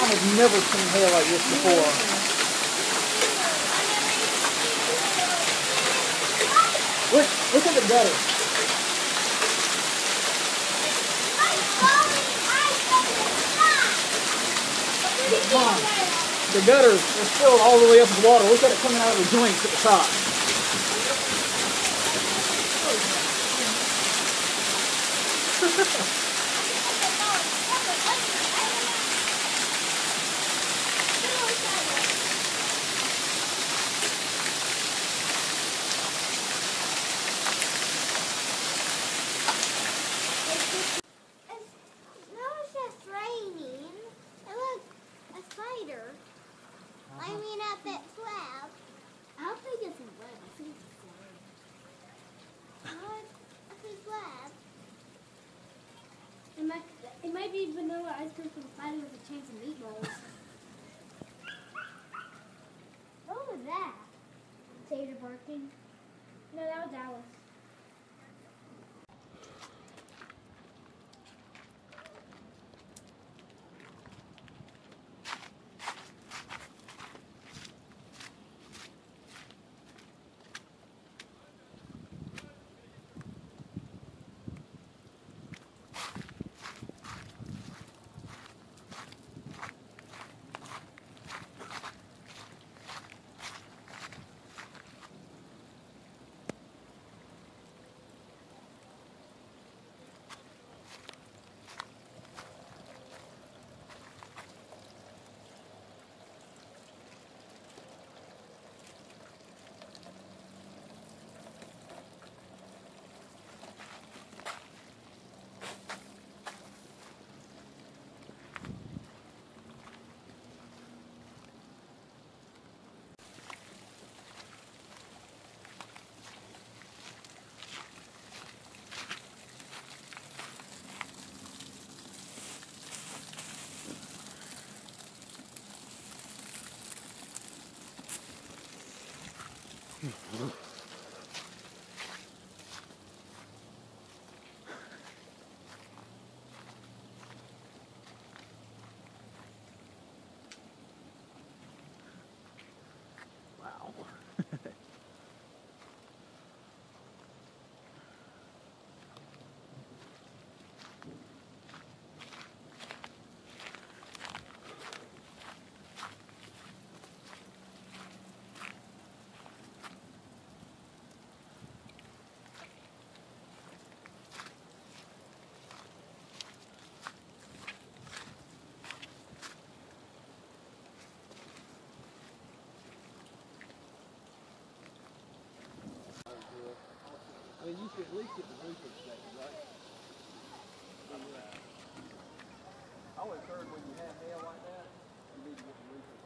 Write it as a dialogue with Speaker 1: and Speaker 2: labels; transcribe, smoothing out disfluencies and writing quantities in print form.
Speaker 1: I have never seen hail like this before. Look at the gutter. Mom, the gutters are filled all the way up with water. Look at it coming out of the joints at the top.
Speaker 2: It might be vanilla ice cream from Spider with a chance of meatballs. What was that? Tater barking? No, that was Alice.
Speaker 1: Wow.
Speaker 3: I mean, you should at least get the roof inspected, right? I always heard when you have hail like that, you need to get the roof inspected.